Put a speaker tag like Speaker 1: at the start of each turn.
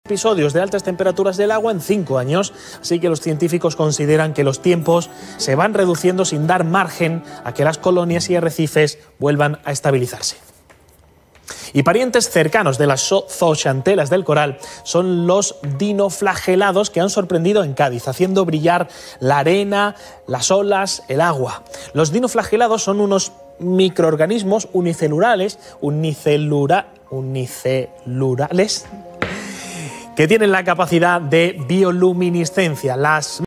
Speaker 1: episodios de altas temperaturas del agua en 5 años, así que los científicos consideran que los tiempos se van reduciendo sin dar margen a que las colonias y arrecifes vuelvan a estabilizarse. Y parientes cercanos de las zooxantelas del coral son los dinoflagelados, que han sorprendido en Cádiz, haciendo brillar la arena, las olas, el agua. Los dinoflagelados son unos microorganismos unicelulares que tienen la capacidad de bioluminiscencia. Las